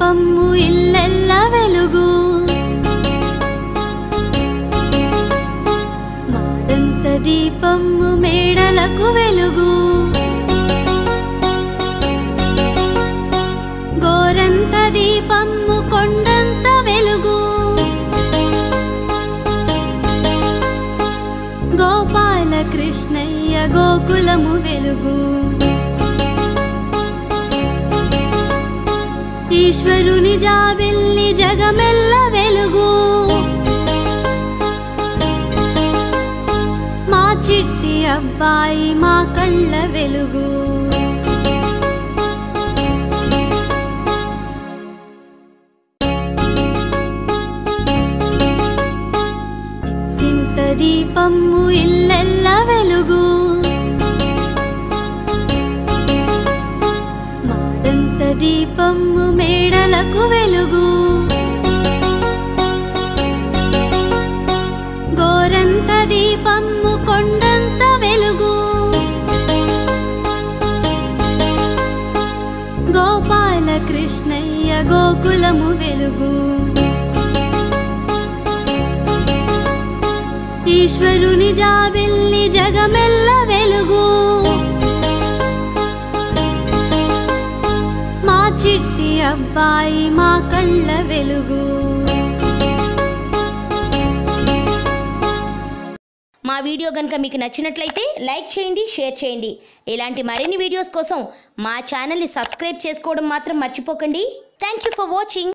దీపము ఇల్లెల్ల వెలుగు మాడంత దీపము మేడలకు వెలుగు గోరంత దీపము కొండంత వెలుగు గోపాల కృష్ణయ్య గోకులము వెలుగు ఈశ్వరుని జాబిల్లి జగమెల్ల వెలుగు మా చిట్టి అబ్బాయి మా కళ్ళ వెలుగు ఇంత దీపము ఇల్లెల్ల వెలుగు మాడంత దీపము మేడలకు వెలుగు గోరంత దీపము కొండంత వెలుగు గోపాల కృష్ణయ్య గోకులము వెలుగు ఈశ్వరుని జాబిల్లి జగమెల్ల వెలుగు మా చిట్టి అబ్బాయి మా కళ్ళ వెలుగు మా వీడియో గనుక మీకు నచ్చినట్లయితే లైక్ చేయండి, షేర్ చేయండి. ఇలాంటి మరిన్ని వీడియోస్ కోసం మా ఛానల్ని సబ్స్క్రైబ్ చేసుకోవడం మాత్రం మర్చిపోకండి. Thank you for watching.